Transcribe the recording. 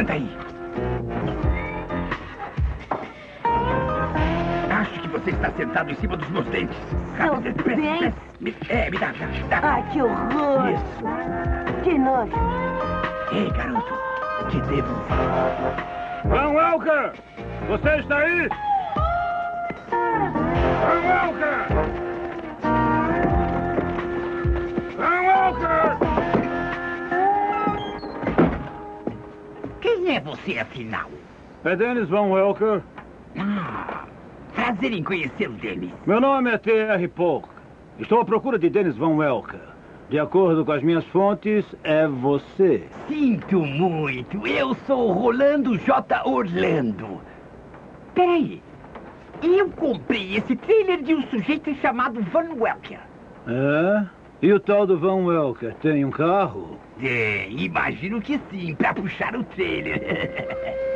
Levanta aí. Acho que você está sentado em cima dos meus dentes. Seus dentes? Me dá. Ai, que horror. Isso. Que nojo. Ei, garoto, te devo. Van Welker! Você está aí? Van Welker! Van Welker! Quem é você, afinal? É Dennis Van Welker. Prazer em conhecê-lo, Dennis. Meu nome é T.R. Polk. Estou à procura de Dennis Van Welker. De acordo com as minhas fontes, é você. Sinto muito. Eu sou Rolando J. Orlando. Peraí. Eu comprei esse trailer de um sujeito chamado Van Welker. É? E o tal do Van Welker tem um carro? Imagino que sim, para puxar o trailer.